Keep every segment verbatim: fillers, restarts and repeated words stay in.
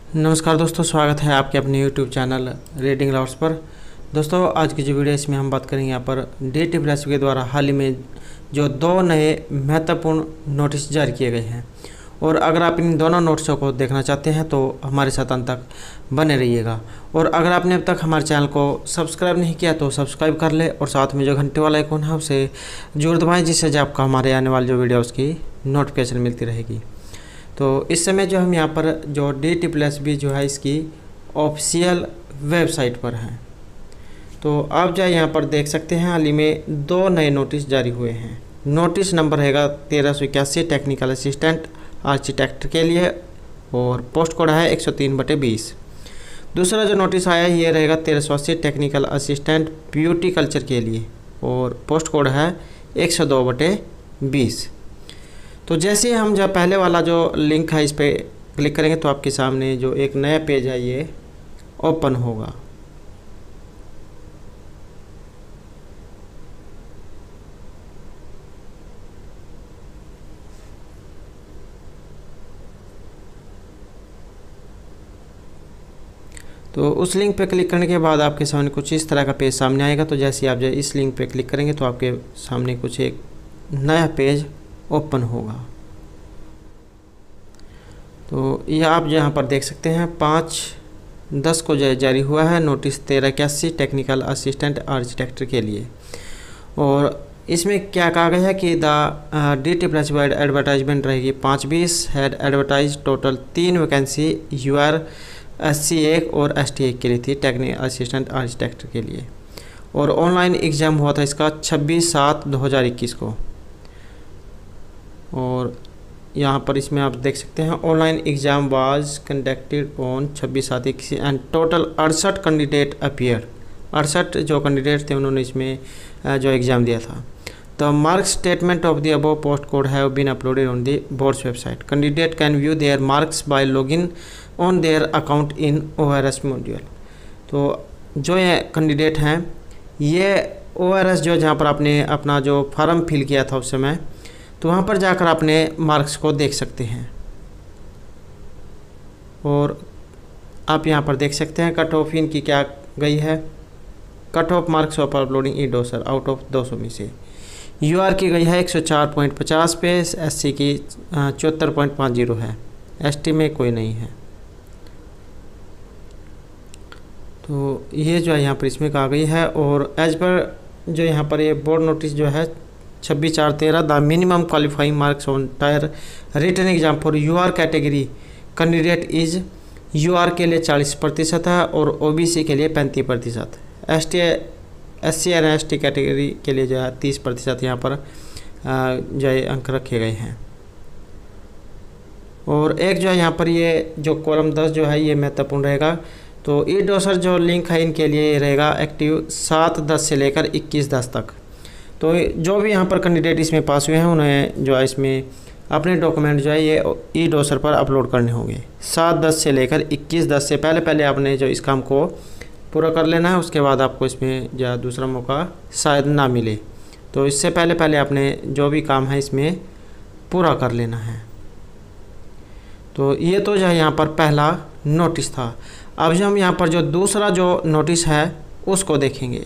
नमस्कार दोस्तों, स्वागत है आपके अपने यूट्यूब चैनल रीडिंग लवर्स पर। दोस्तों, आज की जो वीडियो है इसमें हम बात करेंगे यहाँ पर डी टी प्लस के द्वारा हाल ही में जो दो नए महत्वपूर्ण नोटिस जारी किए गए हैं। और अगर आप इन दोनों नोटिसों को देखना चाहते हैं तो हमारे साथ अंत तक बने रहिएगा। और अगर आपने अब तक हमारे चैनल को सब्सक्राइब नहीं किया तो सब्सक्राइब कर ले और साथ में जो घंटे वाला आइकन है उसे जरूर दबाएँ, जिससे जो आपको हमारे आने वाली जो वीडियो उसकी नोटिफिकेशन मिलती रहेगी। तो इस समय जो हम यहाँ पर जो डी टी प्लस भी जो है इसकी ऑफिशियल वेबसाइट पर हैं। तो आप जो यहाँ पर देख सकते हैं हाल ही में दो नए नोटिस जारी हुए हैं। नोटिस नंबर रहेगा तेरह सौ इक्यासी टेक्निकल असिस्टेंट आर्किटेक्ट के लिए और पोस्ट कोड है एक सौ तीन बटे बीस। दूसरा जो नोटिस आया ये रहेगा तेरह सौ अस्सी टेक्निकल असिस्टेंट ब्यूटी कल्चर के लिए और पोस्ट कोड है एक सौ दो बटे बीस। तो जैसे हम जब पहले वाला जो लिंक है इस पर क्लिक करेंगे तो आपके सामने जो एक नया पेज है ये ओपन होगा। तो उस लिंक पे क्लिक करने के बाद आपके सामने कुछ इस तरह का पेज सामने आएगा। तो जैसे आप जो इस लिंक पे क्लिक करेंगे तो आपके सामने कुछ एक नया पेज ओपन होगा। तो ये आप यहाँ पर देख सकते हैं पाँच दस को जारी हुआ है नोटिस तेरह इक्यासी टेक्निकल असिस्टेंट आर्किटेक्ट के लिए। और इसमें क्या कहा गया है कि the D T plus vide advertisement रहेगी पाँच बीस हेड एडवर्टाइज टोटल तीन vacancy U R S C एक और एस टी एक के लिए थी टेक्निकल असिस्टेंट आर्किटेक्ट के लिए। और ऑनलाइन एग्ज़ाम हुआ था इसका छब्बीस सात दो हज़ार इक्कीस को। और यहाँ पर इसमें आप देख सकते हैं online exam was conducted on छब्बीस सात इक्कीस एंड टोटल अड़सठ कैंडिडेट अपीयर। अड़सठ जो कैंडिडेट थे उन्होंने इसमें जो एग्ज़ाम दिया था। The mark statement of the above post code have been uploaded on the boards website. Candidate can view their marks by login on their account in O R S module. तो जो ये candidate हैं ये ओ R S जो जहाँ पर आपने अपना जो फॉर्म फिल किया था उस समय, तो वहाँ पर जाकर अपने मार्क्स को देख सकते हैं। और आप यहाँ पर देख सकते हैं कट ऑफ इनकी क्या गई है। Cut off marks of uploading e dossier out of दो सौ में से यू आर की गई है एक सौ चार पॉइंट पचास पे, एस सी की चौहत्तर पॉइंट पाँच जीरो है, एस टी में कोई नहीं है। तो ये जो है यहाँ पर इसमें कहा गई है। और एज पर जो यहाँ पर ये बोर्ड नोटिस जो है छब्बीस चार तेरह the minimum qualifying marks on tier written exam for U R category candidate is U R के लिए चालीस प्रतिशत है और ओ बी सी के लिए पैंतीस प्रतिशत, S T S C N S T category के लिए जो है तीस प्रतिशत यहाँ पर जो है अंक रखे गए हैं। और एक जो है यहाँ पर ये जो कॉलम दस जो है ये महत्वपूर्ण रहेगा। तो ई डोसर जो लिंक है इनके लिए रहेगा एक्टिव सात दस से लेकर इक्कीस दस तक। तो जो भी यहाँ पर कैंडिडेट इसमें पास हुए हैं उन्हें जो है इसमें अपने डॉक्यूमेंट जो है ये ई डोसर पर अपलोड करने होंगे सात दस से लेकर इक्कीस दस से पहले पहले आपने जो इस काम को पूरा कर लेना है। उसके बाद आपको इसमें जो दूसरा मौका शायद ना मिले, तो इससे पहले पहले आपने जो भी काम है इसमें पूरा कर लेना है। तो ये तो जो है यहाँ पर पहला नोटिस था। अब जो हम यहाँ पर जो दूसरा जो नोटिस है उसको देखेंगे।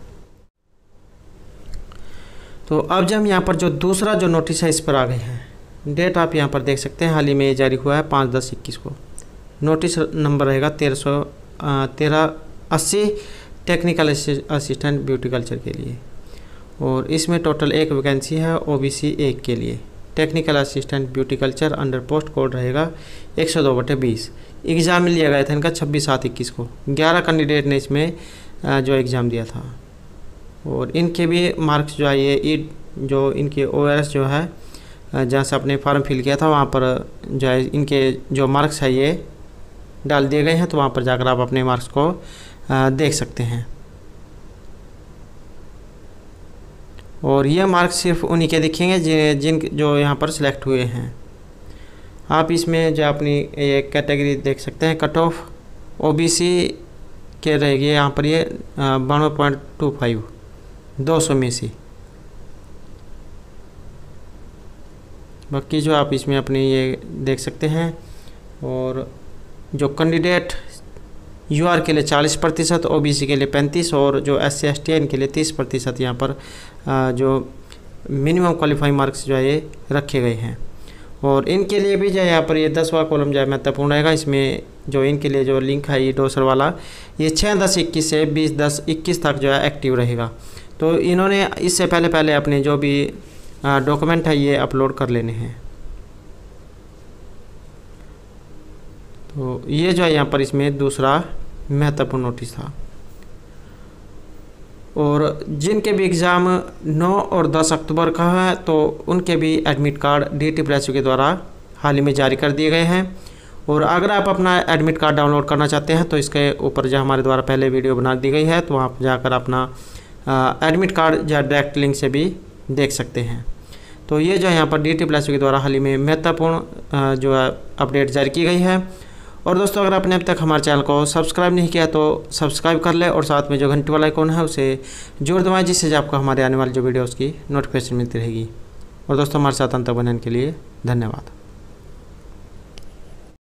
तो अब जब हम यहाँ पर जो दूसरा जो नोटिस है इस पर आ गए हैं। डेट आप यहाँ पर देख सकते हैं हाल ही में ये जारी हुआ है पाँच दस इक्कीस को। नोटिस नंबर रहेगा तेरह सौ तेरह अस्सी टेक्निकल असिस्टेंट ब्यूटी कल्चर के लिए। और इसमें टोटल एक वैकेंसी है ओ बी सी एक के लिए technical assistant beauty culture under post code रहेगा एक सौ दो बटे बीस। एग्ज़ाम लिया गया था इनका छब्बीस सात इक्कीस को। ग्यारह कैंडिडेट ने इसमें जो एग्ज़ाम दिया था। और इनके भी मार्क्स जो है ये ई जो इनके ओ आर एस जो है जहाँ से आपने फॉर्म फिल किया था वहाँ पर जो है इनके जो मार्क्स है ये डाल दिए गए हैं। तो वहाँ पर जाकर आप अपने मार्क्स को देख सकते हैं। और ये मार्क्स सिर्फ उन्हीं के दिखेंगे जिन जिन जो यहाँ पर सिलेक्ट हुए हैं। आप इसमें जो अपनी ये कैटेगरी देख सकते हैं। Cut off O B C के रहेगी यहाँ पर ये बानवे पॉइंट टू फाइव दो सौ में से। बाकी जो आप इसमें अपनी ये देख सकते हैं। और जो कैंडिडेट यू आर के लिए चालीस प्रतिशत, ओ बी सी के लिए पैंतीस और जो एस सी एस टी इनके लिए तीस प्रतिशत यहाँ पर जो मिनिमम क्वालिफाइंग मार्क्स जो है ये रखे गए हैं। और इनके लिए भी जो है यहाँ पर ये दसवां कॉलम जो है महत्वपूर्ण रहेगा। इसमें जो इनके लिए जो लिंक है ये डोसर वाला, ये छः दस इक्कीस से बीस दस इक्कीस तक जो है एक्टिव रहेगा। तो इन्होंने इससे पहले पहले अपने जो भी डॉक्यूमेंट है ये अपलोड कर लेने हैं। तो ये जो है यहाँ पर इसमें दूसरा महत्वपूर्ण नोटिस था। और जिनके भी एग्ज़ाम नौ और दस अक्टूबर का है तो उनके भी admit card D T P S U के द्वारा हाल ही में जारी कर दिए गए हैं। और अगर आप अपना एडमिट कार्ड डाउनलोड करना चाहते हैं तो इसके ऊपर जो हमारे द्वारा पहले वीडियो बना दी गई है, तो वहाँ पर जाकर अपना एडमिट कार्ड या डायरेक्ट लिंक से भी देख सकते हैं। तो ये जो है यहाँ पर D T P S U के द्वारा हाल ही में महत्वपूर्ण जो है अपडेट जारी की गई है। और दोस्तों अगर आपने अब तक हमारे चैनल को सब्सक्राइब नहीं किया तो सब्सक्राइब कर ले और साथ में जो घंटी वाला आइकॉन है उसे जोड़ दबाएं, जिससे आपको हमारे आने वाली जो वीडियोस की नोटिफिकेशन मिलती रहेगी। और दोस्तों हमारे साथ अंत तक बनने के लिए धन्यवाद।